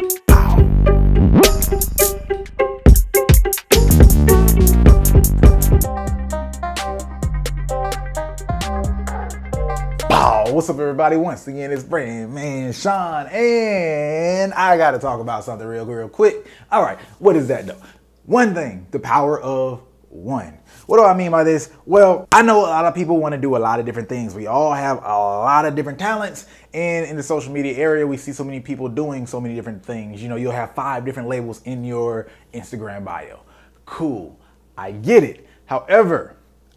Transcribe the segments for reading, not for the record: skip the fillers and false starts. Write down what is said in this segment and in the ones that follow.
What's up, everybody? Once again, it's Brand Man Sean, and I gotta talk about something real quick. All right, what is that though? One thing, the power of one. What do I mean by this? Well, I know a lot of people want to do a lot of different things. We all have a lot of different talents, and in the social media area, we see so many people doing so many different things. You know, you'll have 5 different labels in your Instagram bio. Cool, I get it. However,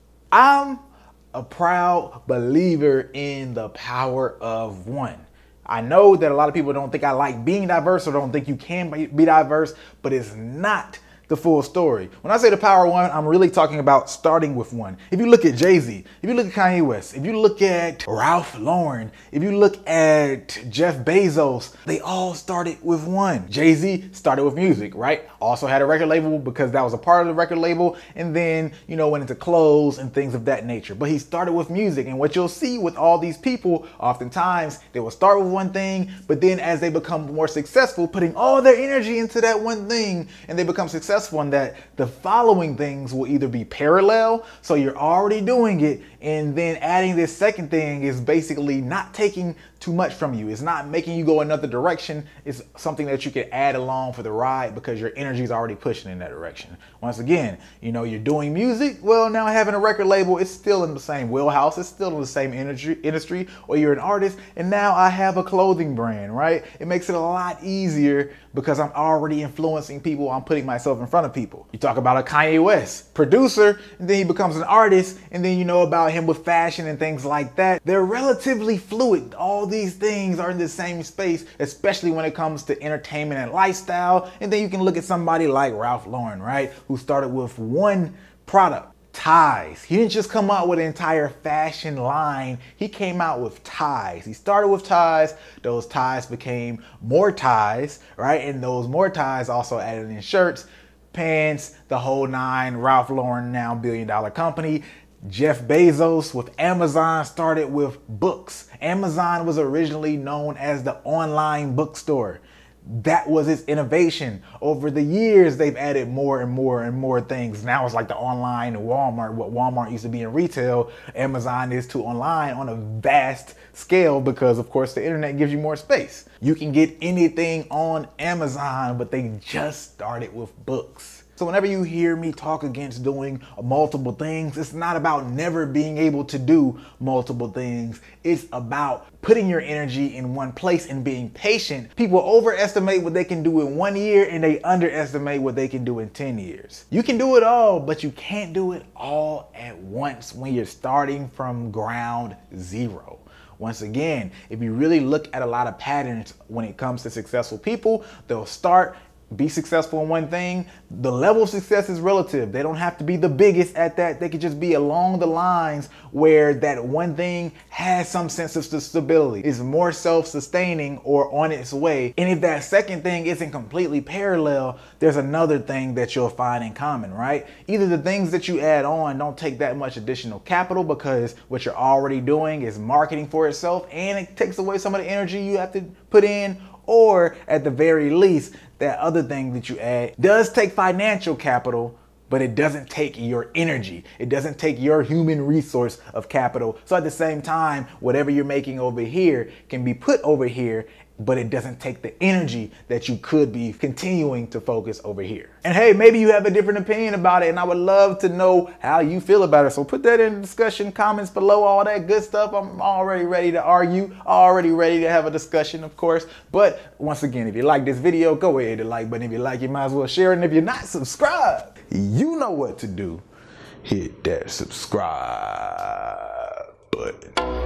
I'm a proud believer in the power of one. I know that a lot of people don't think I like being diverse or don't think you can be diverse, but it's not the full story. When I say the power of one, I'm really talking about starting with one. If you look at Jay-Z, if you look at Kanye West, if you look at Ralph Lauren, if you look at Jeff Bezos, they all started with one. Jay-Z started with music, right? Also had a record label because that was a part of the record label, and then, you know, went into clothes and things of that nature. But he started with music, and what you'll see with all these people, oftentimes they will start with one thing, but then as they become more successful, putting all their energy into that one thing, and they become successful in that, the following things will either be parallel, so you're already doing it, and then adding this second thing is basically not taking too much from you. It's not making you go another direction. It's something that you can add along for the ride because your energy is already pushing in that direction. Once again, you know, you're doing music. Well, now having a record label, it's still in the same wheelhouse. It's still in the same industry, or you're an artist. And now I have a clothing brand, right? It makes it a lot easier because I'm already influencing people. I'm putting myself in front of people. You talk about a Kanye West producer, and then he becomes an artist, and then you know about him with fashion and things like that. They're relatively fluid. All these things are in the same space, especially when it comes to entertainment and lifestyle. And then you can look at somebody like Ralph Lauren, right? Who started with one product. Ties. He didn't just come out with an entire fashion line. He came out with ties. He started with ties. Those ties became more ties, right? And those more ties also added in shirts, pants, the whole nine. Ralph Lauren, now billion-dollar company. Jeff Bezos with Amazon started with books. Amazon was originally known as the online bookstore. That was its innovation. Over the years, they've added more and more things. Now it's like the online Walmart. What Walmart used to be in retail, Amazon is to online on a vast scale because, of course, the internet gives you more space. You can get anything on Amazon, but they just started with books. So whenever you hear me talk against doing multiple things, it's not about never being able to do multiple things. It's about putting your energy in one place and being patient. People overestimate what they can do in 1 year and they underestimate what they can do in 10 years. You can do it all, but you can't do it all at once when you're starting from ground zero. Once again, if you really look at a lot of patterns when it comes to successful people, they'll start, be successful in one thing. The level of success is relative. They don't have to be the biggest at that. They could just be along the lines where that one thing has some sense of stability, is more self-sustaining or on its way. And if that second thing isn't completely parallel, there's another thing that you'll find in common, right? Either the things that you add on don't take that much additional capital because what you're already doing is marketing for itself and it takes away some of the energy you have to put in, or at the very least, that other thing that you add does take financial capital, but it doesn't take your energy. It doesn't take your human resource of capital. So at the same time, whatever you're making over here can be put over here, but it doesn't take the energy that you could be continuing to focus over here. And hey, maybe you have a different opinion about it, and I would love to know how you feel about it. So put that in the discussion comments below, all that good stuff. I'm already ready to argue, already ready to have a discussion, of course. But once again, if you like this video, go ahead and hit the like button. If you like, you might as well share it. And if you're not subscribed, you know what to do. Hit that subscribe button.